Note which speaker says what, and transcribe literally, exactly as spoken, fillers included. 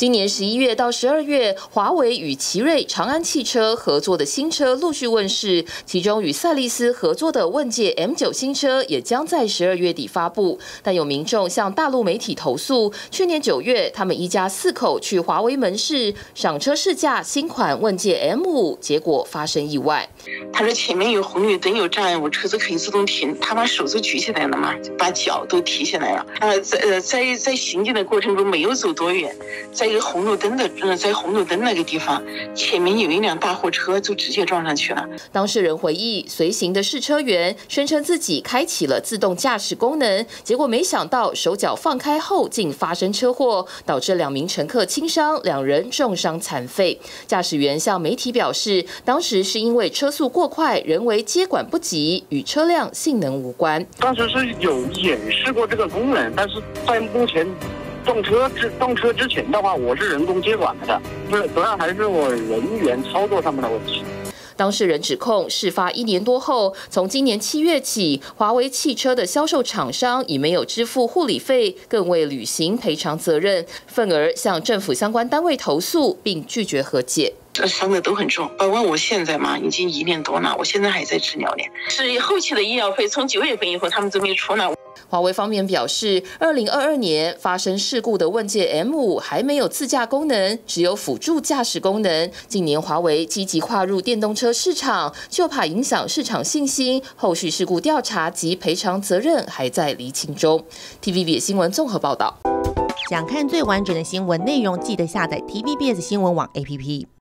Speaker 1: 今年十一月到十二月，华为与奇瑞、长安汽车合作的新车陆续问世，其中与赛力斯合作的问界 M 九 新车也将在十二月底发布。但有民众向大陆媒体投诉，去年九月，他们一家四口去华为门市赏车试驾新款问界 M 五，结果发生意外。
Speaker 2: 他说前面有红绿灯有障碍物，车子可以自动停，他把手都举起来了嘛，把脚都提起来了。呃，在呃在在行进的过程中没有走多远，在一个红绿灯的呃在红绿灯那个地方，前面有一辆大货车就直接撞上去了。
Speaker 1: 当事人回忆，随行的试车员宣称自己开启了自动驾驶功能，结果没想到手脚放开后竟发生车祸，导致两名乘客轻伤，两人重伤残废。驾驶员向媒体表示，当时是因为车速过快，人为接管不及，与车辆性能无关。
Speaker 3: 当时是有演示过这个功能，但是在目前动车之动车之前的话，我是人工接管的，是主要还是我人员操作上面的问题。
Speaker 1: 当事人指控，事发一年多后，从今年七月起，华为汽车的销售厂商已没有支付护理费，更未履行赔偿责任，愤而向政府相关单位投诉，并拒绝和解。
Speaker 2: 这伤的都很重，包括我现在嘛，已经一年多了，我现在还在治疗呢。是后期的医药费，从九月份以后他们都没出呢。
Speaker 1: 华为方面表示，二零二二年发生事故的问界 M 五还没有自驾功能，只有辅助驾驶功能。近年华为积极跨入电动车市场，就怕影响市场信心。后续事故调查及赔偿责任还在厘清中。T V B S 新闻综合报道。
Speaker 4: 想看最完整的新闻内容，记得下载 T V B S 新闻网 A P P。